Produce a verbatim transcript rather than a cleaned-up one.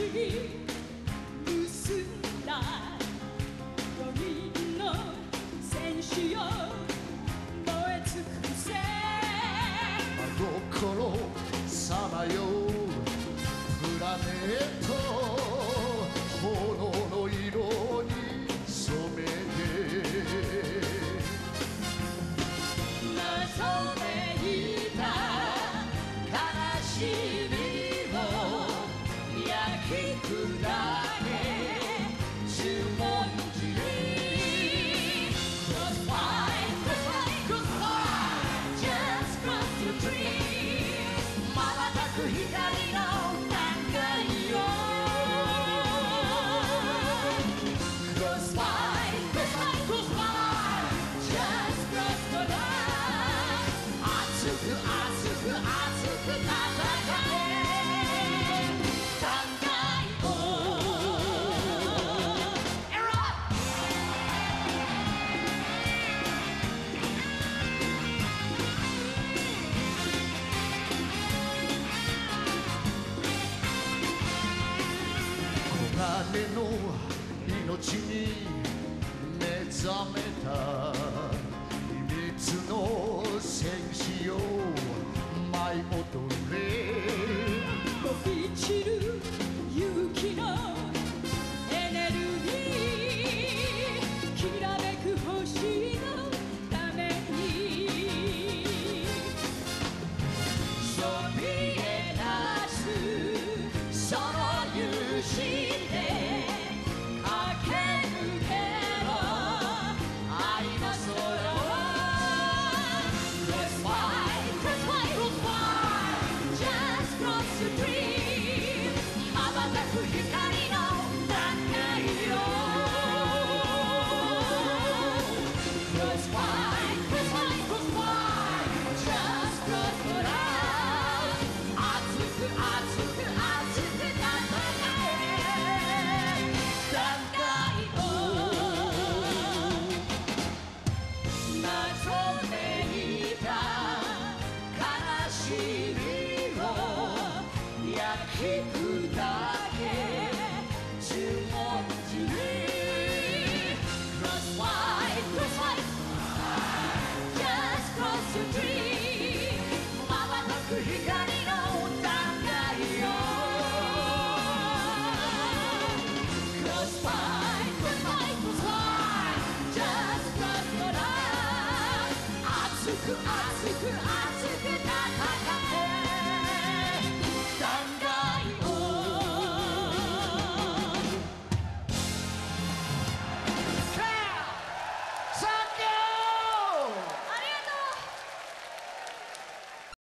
結んだよにんの戦士よ燃え尽くせ真心さまようプラネット炎の色に染めて謎めいた悲しみを焼き砕け十文字に Crossfire, crossfire, crossfire Just cross the tree 瞬く光の中よ Crossfire, crossfire, crossfire Just cross the line 熱く熱く熱く戦え金の命に目覚めた秘密の戦士よ舞い踊れ飛び散る勇気のエネルギーきらめく星のためにそびえ立つその勇姿悲しみを焼き